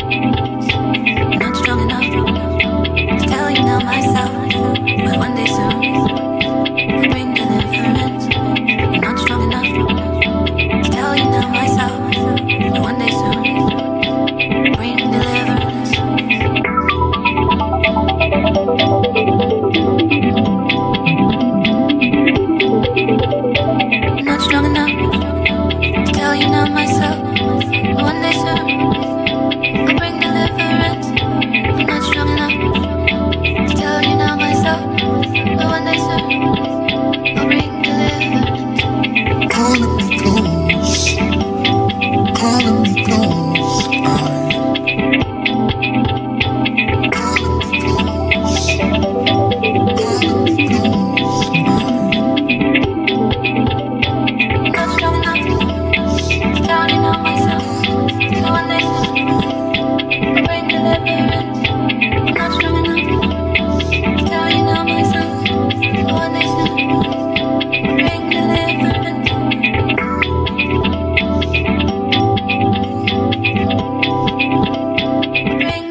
Not strong enough to tell you now myself, but one day soon I'll bring deliverance. I'm not strong enough to tell you now myself, but one day soon bring deliverance. I'm not strong enough to tell you now myself, but one day soon I'll bring deliverance. I'm not strong enough to tell you now myself, but one day soon I'll bring deliverance. Calling me close, calling me close. Calling me close, calling me close. I'm not strong enough to tell you now myself, but one day soon I'll bring deliverance. I'm not strong enough to tell you now myself, but one day soon I'll bring deliverance. Bring